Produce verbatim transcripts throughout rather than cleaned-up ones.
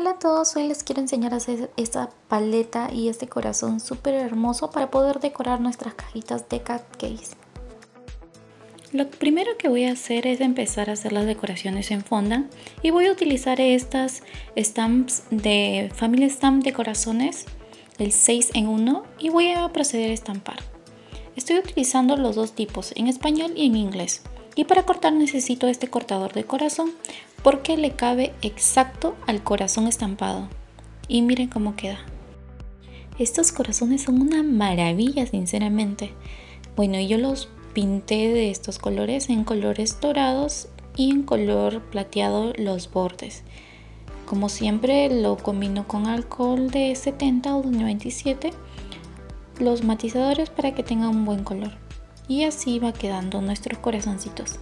Hola a todos, hoy les quiero enseñar a hacer esta paleta y este corazón súper hermoso para poder decorar nuestras cajitas de cupcakes. Lo primero que voy a hacer es empezar a hacer las decoraciones en fondant y voy a utilizar estas stamps de Family Stamp de corazones, el seis en uno, y voy a proceder a estampar. Estoy utilizando los dos tipos, en español y en inglés. Y para cortar necesito este cortador de corazón porque le cabe exacto al corazón estampado. Y miren cómo queda. Estos corazones son una maravilla, sinceramente. Bueno, yo los pinté de estos colores, en colores dorados y en color plateado los bordes. Como siempre lo combino con alcohol de setenta o de noventa y siete, los matizadores para que tenga un buen color. Y así va quedando nuestros corazoncitos.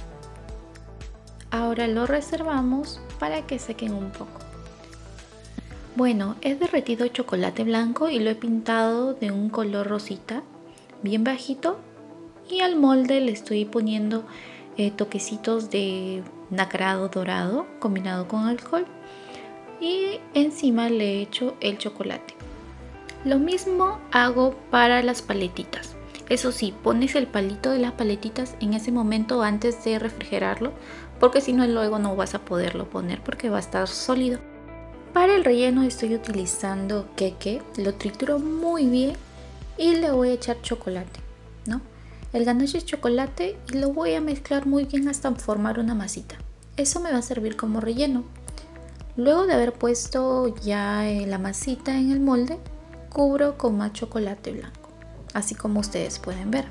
Ahora lo reservamos para que sequen un poco. Bueno, he derretido chocolate blanco y lo he pintado de un color rosita, bien bajito. Y al molde le estoy poniendo eh, toquecitos de nacrado dorado combinado con alcohol. Y encima le he hecho el chocolate. Lo mismo hago para las paletitas. Eso sí, pones el palito de las paletitas en ese momento antes de refrigerarlo, porque si no luego no vas a poderlo poner porque va a estar sólido. Para el relleno estoy utilizando queque, lo trituro muy bien y le voy a echar chocolate, ¿no? El ganache es chocolate y lo voy a mezclar muy bien hasta formar una masita. Eso me va a servir como relleno. Luego de haber puesto ya la masita en el molde, cubro con más chocolate blanco, así como ustedes pueden ver.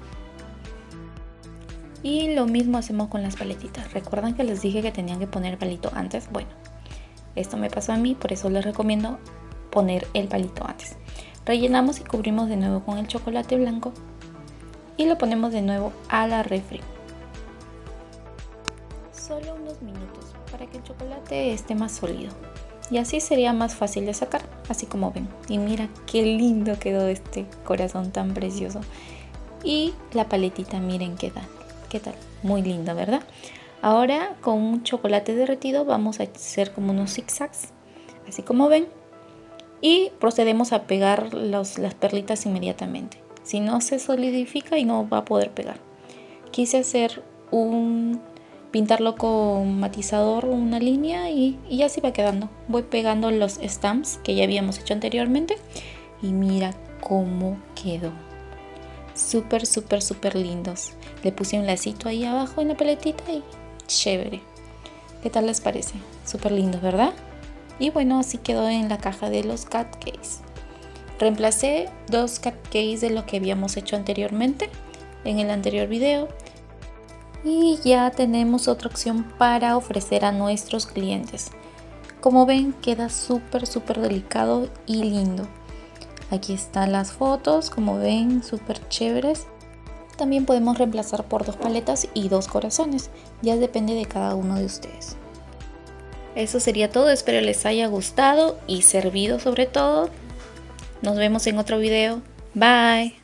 Y lo mismo hacemos con las paletitas. ¿Recuerdan que les dije que tenían que poner palito antes? Bueno, esto me pasó a mí, por eso les recomiendo poner el palito antes. Rellenamos y cubrimos de nuevo con el chocolate blanco y lo ponemos de nuevo a la refri. Solo unos minutos para que el chocolate esté más sólido. Y así sería más fácil de sacar, así como ven. Y mira qué lindo quedó este corazón tan precioso. Y la paletita, miren qué tal, qué tal, muy lindo, ¿verdad? Ahora con un chocolate derretido vamos a hacer como unos zigzags, así como ven. Y procedemos a pegar los, las perlitas inmediatamente. Si no se solidifica y no va a poder pegar. Quise hacer un... pintarlo con matizador una línea y, y así va quedando. Voy pegando los stamps que ya habíamos hecho anteriormente y mira cómo quedó. Súper, súper, súper lindos. Le puse un lacito ahí abajo en la paletita y chévere. ¿Qué tal les parece? Súper lindos, ¿verdad? Y bueno, así quedó en la caja de los cupcakes. Reemplacé dos cupcakes de los que habíamos hecho anteriormente en el anterior video. Y ya tenemos otra opción para ofrecer a nuestros clientes. Como ven, queda súper súper delicado y lindo. Aquí están las fotos, como ven, súper chéveres. También podemos reemplazar por dos paletas y dos corazones. Ya depende de cada uno de ustedes. Eso sería todo, espero les haya gustado y servido sobre todo. Nos vemos en otro video. Bye.